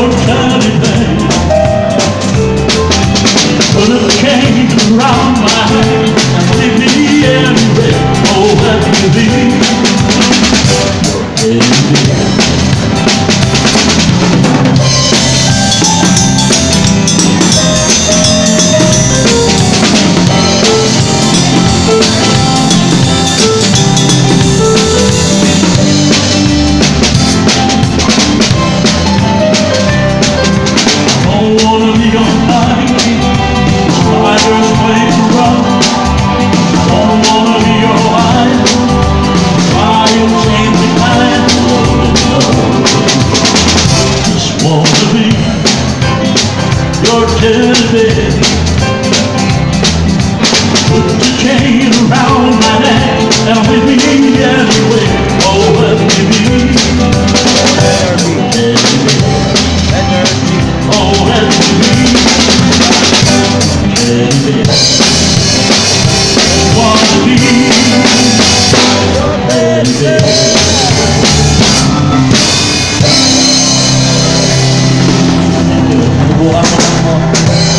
your tiny thing. Put a chain around my neck and leave me anywhere. Oh, let me be your baby. Your teddy bear. Put your chain around my neck and with me anywhere. Oh, let me be. Oh, let me be. Teddy bear. Wanna be teddy bear. One more.